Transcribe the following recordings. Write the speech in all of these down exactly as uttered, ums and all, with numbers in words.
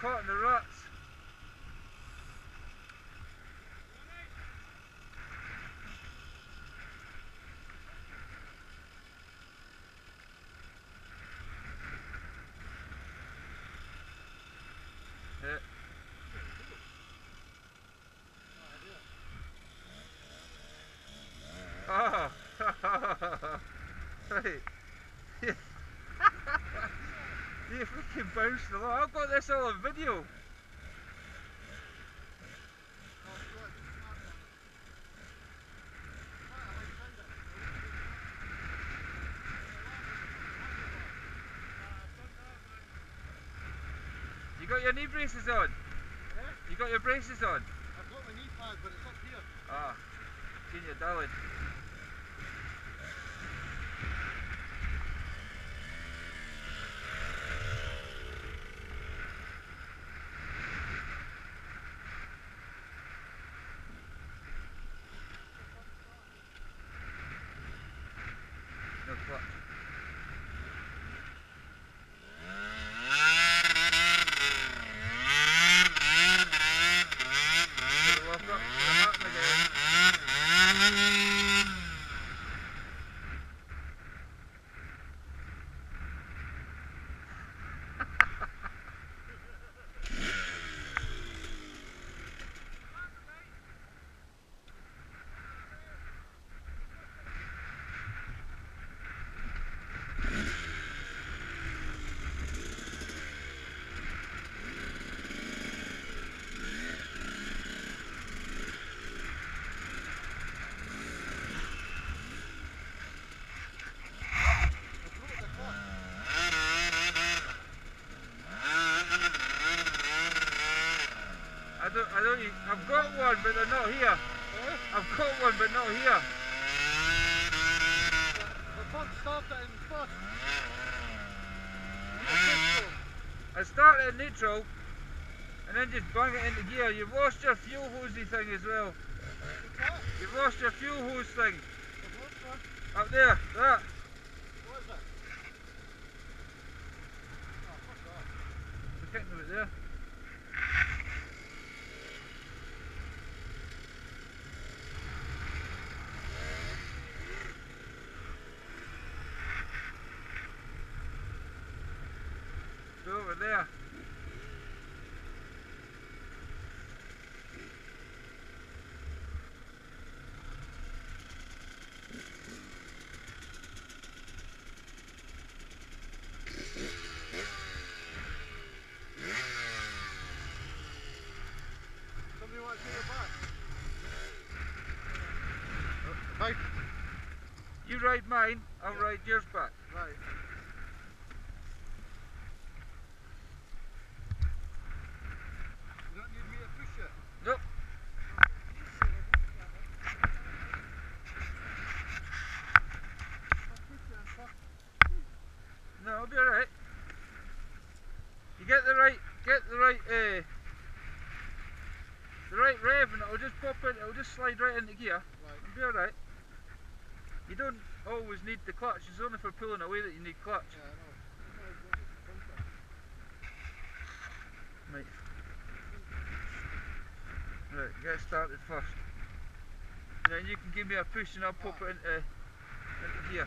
caught in the ruts. Yeah. Oh, right. You freaking bounced along. I've got this all on video. You got your knee braces on? Yeah? You got your braces on? I've got my knee pad, but it's up here. Ah, seen your darling. No clutch. Lock up to the button again. I don't, I don't, I've got one, but they're not here. Eh? I've got one, but not here. The front starter in first. I start it in neutral, and then just bang it into gear. You've lost your fuel hosey thing as well. You've lost your fuel hose thing. Up there, that. What is it? Oh, fuck that. We're kicking it there. Go over there. Somebody wants to get back? Right. You ride mine, I'll ride yours back. Right. You don't need me to push it? Nope. No, I'll be alright. You get the right, get the right, uh, the right rev, and it'll just pop in. It'll just slide right into gear. Right. It'll be alright. You don't always need the clutch. It's only for pulling away that you need clutch. Yeah, I know. Right. Right, get started first. Then you can give me a push and I'll pop it into, into gear.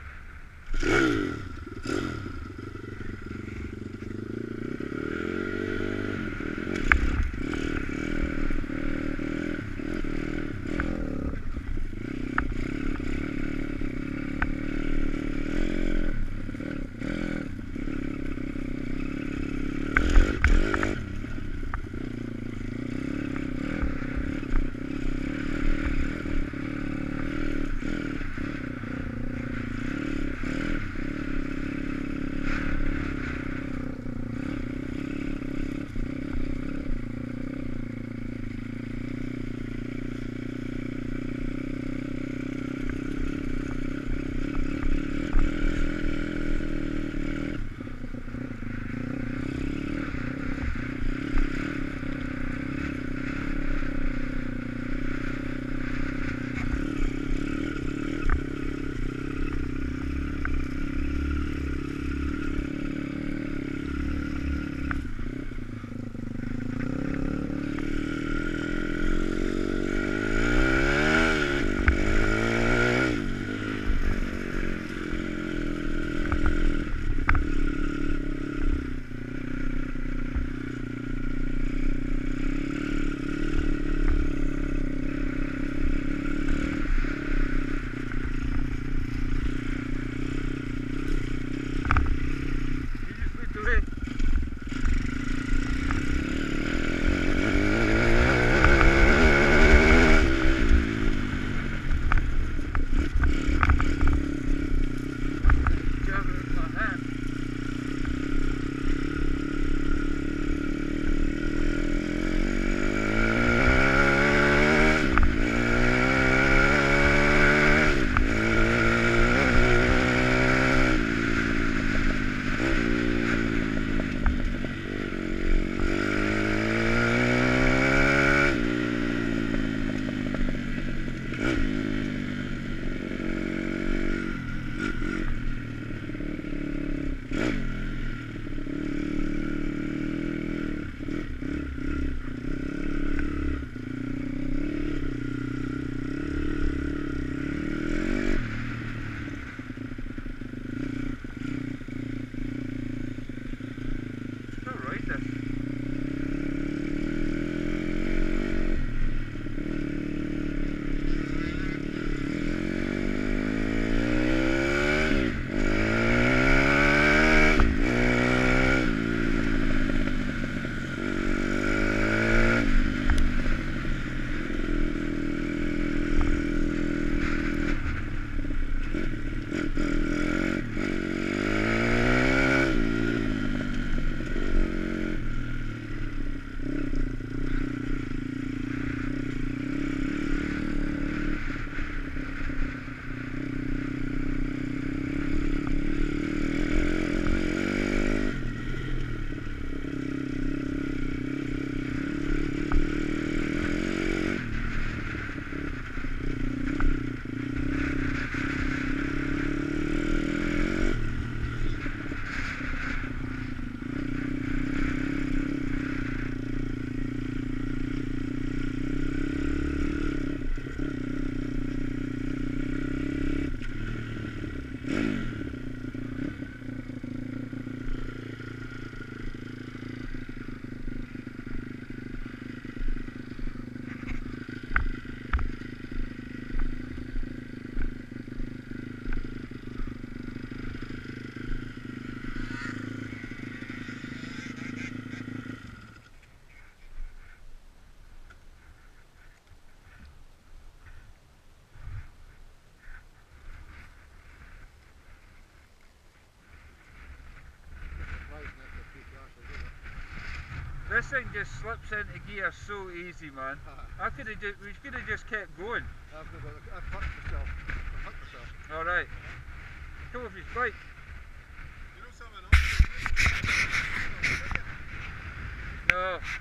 thing just slips into gear so easy, man. I could have just, we could have just kept going. I've got, I've fucked myself. I've fucked myself. All right. Come off his bike. You know something No.